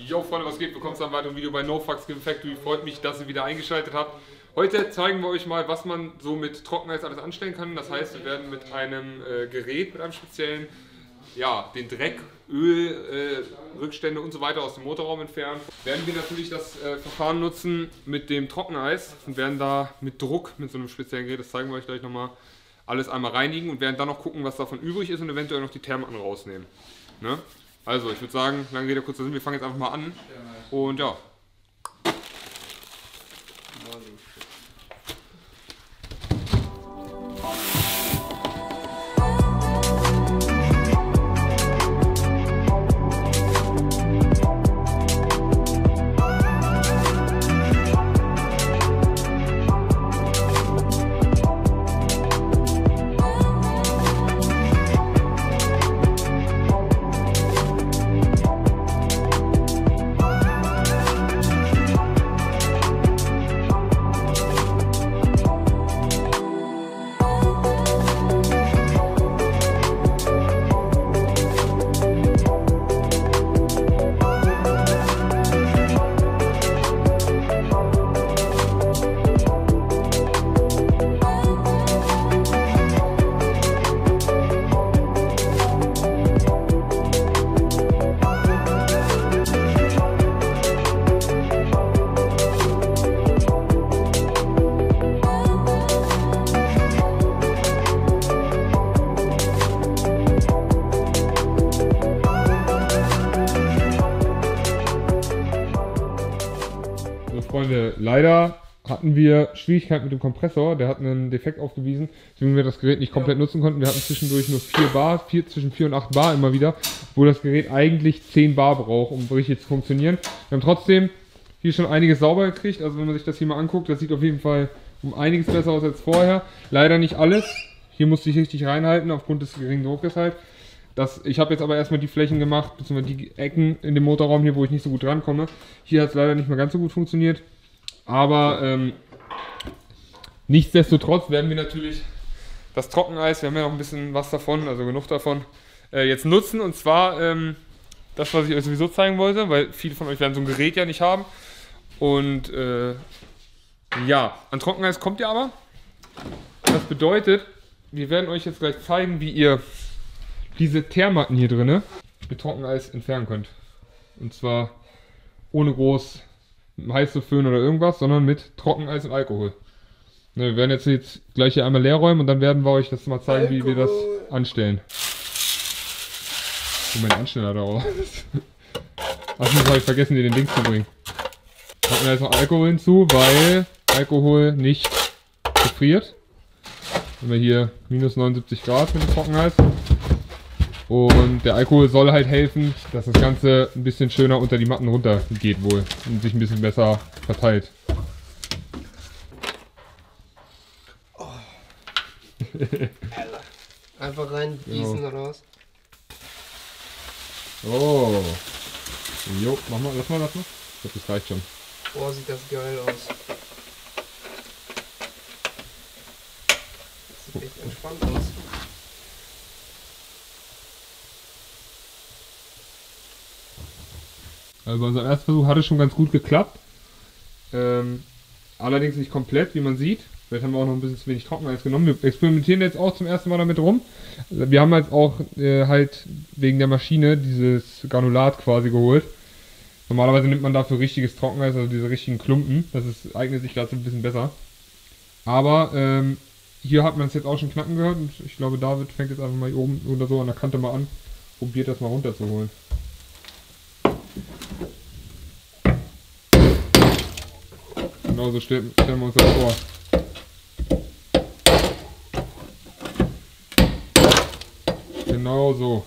Yo Freunde, was geht? Willkommen zu einem weiteren Video bei NoFucks Game Factory. Freut mich, dass ihr wieder eingeschaltet habt. Heute zeigen wir euch mal, was man so mit Trockeneis alles anstellen kann. Das heißt, wir werden mit einem Gerät, mit einem speziellen, ja, den Dreck, Öl, Rückstände und so weiter aus dem Motorraum entfernen. Werden wir natürlich das Verfahren nutzen mit dem Trockeneis und werden da mit Druck, mit so einem speziellen Gerät, das zeigen wir euch gleich nochmal, alles einmal reinigen und werden dann noch gucken, was davon übrig ist und eventuell noch die Thermaten rausnehmen. Ne? Also, ich würde sagen, lange Rede, kurzer Sinn, wir fangen jetzt einfach mal an. Und ja. Freunde, leider hatten wir Schwierigkeiten mit dem Kompressor, der hat einen Defekt aufgewiesen, deswegen wir das Gerät nicht komplett nutzen konnten. Wir hatten zwischendurch nur 4 Bar, zwischen 4 und 8 Bar immer wieder, wo das Gerät eigentlich 10 Bar braucht, um richtig zu funktionieren. Wir haben trotzdem hier schon einiges sauber gekriegt, also wenn man sich das hier mal anguckt, das sieht auf jeden Fall um einiges besser aus als vorher. Leider nicht alles, hier musste ich richtig reinhalten, aufgrund des geringen Druckes halt. Ich habe jetzt aber erstmal die Flächen gemacht, beziehungsweise die Ecken in dem Motorraum hier, wo ich nicht so gut rankomme. Hier hat es leider nicht mehr ganz so gut funktioniert. Aber nichtsdestotrotz werden wir natürlich das Trockeneis, wir haben ja noch ein bisschen was davon, also genug davon, jetzt nutzen. Und zwar das, was ich euch sowieso zeigen wollte, weil viele von euch werden so ein Gerät ja nicht haben. Und ja, an Trockeneis kommt ihr aber. Das bedeutet, wir werden euch jetzt gleich zeigen, wie ihr diese Thermaten hier drinne mit Trockeneis entfernen könnt. Und zwar ohne groß heiße Föhn oder irgendwas, sondern mit Trockeneis und Alkohol. Ne, wir werden jetzt gleich hier einmal leer räumen und dann werden wir euch das mal zeigen, wie wir das anstellen. Und mein Ansteller da raus. Ach, jetzt habe ich vergessen, dir den Ding zu bringen. Packen wir jetzt noch Alkohol hinzu, weil Alkohol nicht gefriert. Haben wir hier minus 79 Grad mit dem Trockeneis. Und der Alkohol soll halt helfen, dass das Ganze ein bisschen schöner unter die Matten runter geht wohl und sich ein bisschen besser verteilt. Oh. Einfach reingießen genau. Oder was? Oh. Jo, mach mal, lass mal. Ich glaube, das reicht schon. Boah, sieht das geil aus. Das sieht echt entspannt aus. Also bei unserem ersten Versuch hat es schon ganz gut geklappt. Allerdings nicht komplett, wie man sieht. Vielleicht haben wir auch noch ein bisschen zu wenig Trockeneis genommen. Wir experimentieren jetzt auch zum ersten Mal damit rum. Wir haben jetzt auch halt wegen der Maschine dieses Granulat quasi geholt. Normalerweise nimmt man dafür richtiges Trockeneis, also diese richtigen Klumpen. Das eignet sich dazu ein bisschen besser. Aber hier hat man es jetzt auch schon knacken gehört. Und ich glaube, David fängt jetzt einfach mal hier oben oder so an der Kante mal an. Probiert das mal runterzuholen. Genau so stellen wir uns das vor. Genau so.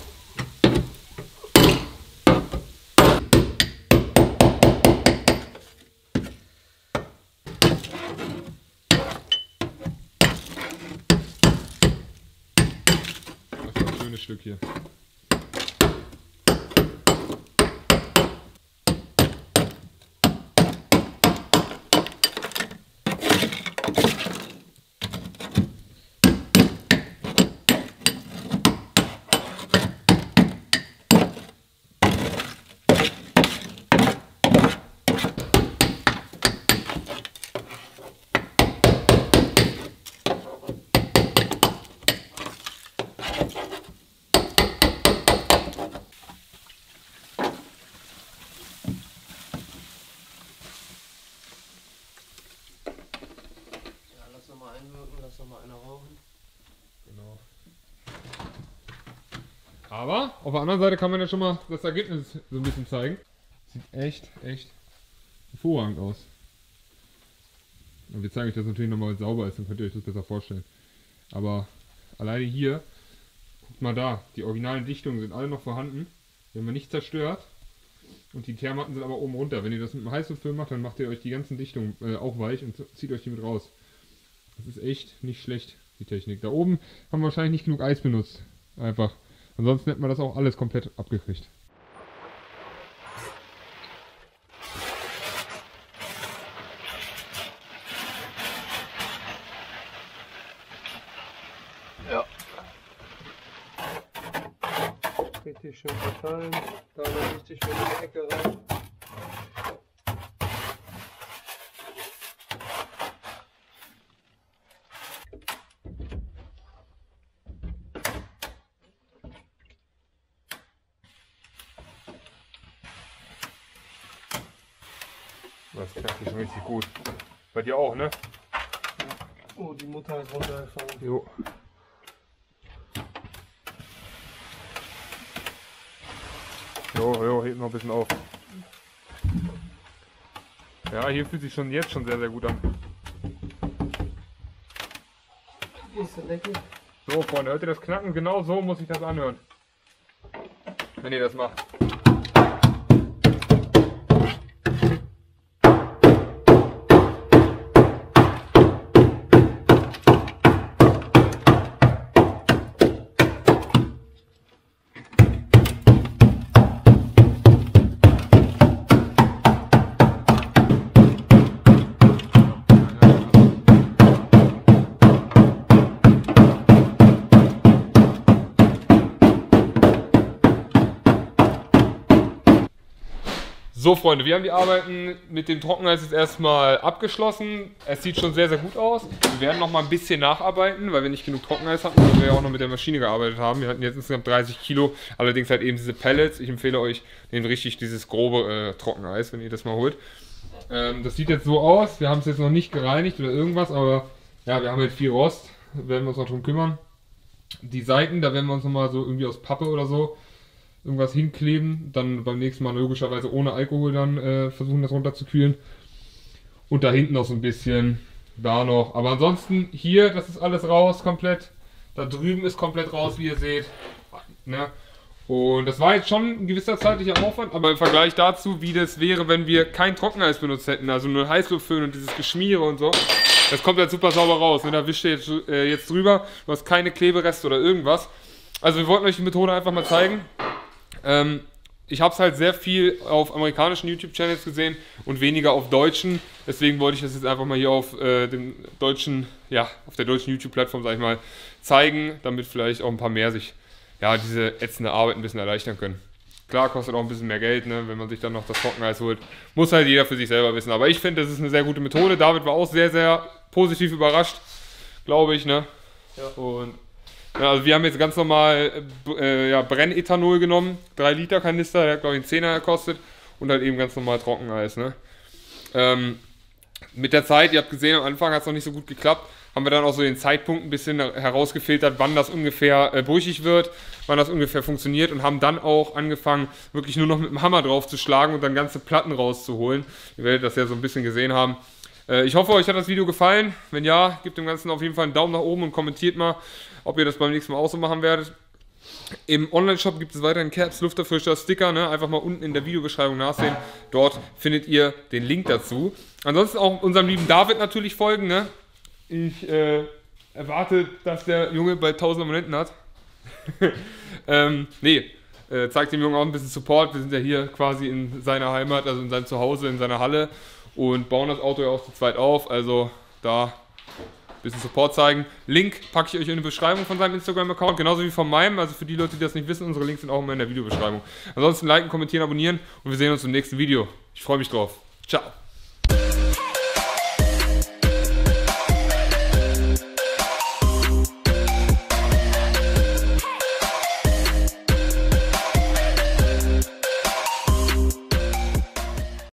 Das ist ein schönes Stück hier. Aber auf der anderen Seite kann man ja schon mal das Ergebnis so ein bisschen zeigen. Sieht echt hervorragend aus. Und wir zeigen euch das natürlich nochmal, wenn es sauber ist, dann könnt ihr euch das besser vorstellen. Aber alleine hier, guckt mal da, die originalen Dichtungen sind alle noch vorhanden. Die haben wir nicht zerstört. Und die Kehrmatten sind aber oben runter. Wenn ihr das mit einem Heißluftföhn macht, dann macht ihr euch die ganzen Dichtungen auch weich und zieht euch die mit raus. Das ist echt nicht schlecht, die Technik. Da oben haben wir wahrscheinlich nicht genug Eis benutzt. Einfach. Ansonsten hätten wir das auch alles komplett abgekriegt. Ja. Richtig schön verteilen. Da noch richtig schön in die Ecke rein. Das klappt schon richtig gut. Bei dir auch, ne? Oh, die Mutter ist runtergefallen. Jo. Jo, hebt noch ein bisschen auf. Ja, hier fühlt sich jetzt schon sehr gut an. Ist das lecker? So, Freunde, hört ihr das Knacken? Genau so muss ich das anhören. Wenn ihr das macht. So Freunde, wir haben die Arbeiten mit dem Trockeneis jetzt erstmal abgeschlossen. Es sieht schon sehr gut aus. Wir werden noch mal ein bisschen nacharbeiten, weil wir nicht genug Trockeneis hatten, weil wir ja auch noch mit der Maschine gearbeitet haben. Wir hatten jetzt insgesamt 30 Kilo, allerdings halt eben diese Pellets. Ich empfehle euch, nehmt richtig dieses grobe Trockeneis, wenn ihr das mal holt. Das sieht jetzt so aus. Wir haben es jetzt noch nicht gereinigt oder irgendwas, aber ja, wir haben halt viel Rost. Da werden wir uns noch drum kümmern. Die Seiten, da werden wir uns noch mal so irgendwie aus Pappe oder so irgendwas hinkleben, dann beim nächsten Mal logischerweise ohne Alkohol dann versuchen, das runterzukühlen. Und da hinten noch so ein bisschen, da noch. Aber ansonsten hier, das ist alles raus komplett. Da drüben ist komplett raus, wie ihr seht. Ne? Und das war jetzt schon ein gewisser zeitlicher Aufwand, aber im Vergleich dazu, wie das wäre, wenn wir kein Trockeneis benutzt hätten, also nur Heißluftföhn und dieses Geschmiere und so, das kommt jetzt super sauber raus. Ne? Da wischt ihr jetzt drüber, du hast keine Klebereste oder irgendwas. Also wir wollten euch die Methode einfach mal zeigen. Ich habe es halt sehr viel auf amerikanischen YouTube-Channels gesehen und weniger auf deutschen. Deswegen wollte ich das jetzt einfach mal hier auf dem deutschen, ja, auf der deutschen YouTube-Plattform, sag ich mal, zeigen, damit vielleicht auch ein paar mehr sich ja diese ätzende Arbeit ein bisschen erleichtern können. Klar, kostet auch ein bisschen mehr Geld, ne, wenn man sich dann noch das Trockeneis holt. Muss halt jeder für sich selber wissen. Aber ich finde, das ist eine sehr gute Methode. David war auch sehr positiv überrascht, glaube ich, ne? Ja. Und ja, also wir haben jetzt ganz normal Brennethanol genommen, 3 Liter Kanister, der hat glaube ich einen 10er gekostet und halt eben ganz normal Trockeneis. Ne? Mit der Zeit, ihr habt gesehen, am Anfang hat es noch nicht so gut geklappt, haben wir dann auch so den Zeitpunkt ein bisschen herausgefiltert, wann das ungefähr brüchig wird, wann das ungefähr funktioniert und haben dann auch angefangen, wirklich nur noch mit dem Hammer drauf zu schlagen und dann ganze Platten rauszuholen. Ihr werdet das ja so ein bisschen gesehen haben. Ich hoffe, euch hat das Video gefallen. Wenn ja, gebt dem Ganzen auf jeden Fall einen Daumen nach oben und kommentiert mal, ob ihr das beim nächsten Mal auch so machen werdet. Im Online-Shop gibt es weiterhin Caps, Lufterfrischer, Sticker, ne? Einfach mal unten in der Videobeschreibung nachsehen. Dort findet ihr den Link dazu. Ansonsten auch unserem lieben David natürlich folgen. Ne? Ich erwarte, dass der Junge bald 1000 Abonnenten hat. Zeigt dem Jungen auch ein bisschen Support. Wir sind ja hier quasi in seiner Heimat, also in seinem Zuhause, in seiner Halle. Und bauen das Auto ja auch zu zweit auf, also da ein bisschen Support zeigen. Link packe ich euch in die Beschreibung von seinem Instagram-Account, genauso wie von meinem. Also für die Leute, die das nicht wissen, unsere Links sind auch immer in der Videobeschreibung. Ansonsten liken, kommentieren, abonnieren und wir sehen uns im nächsten Video. Ich freue mich drauf. Ciao.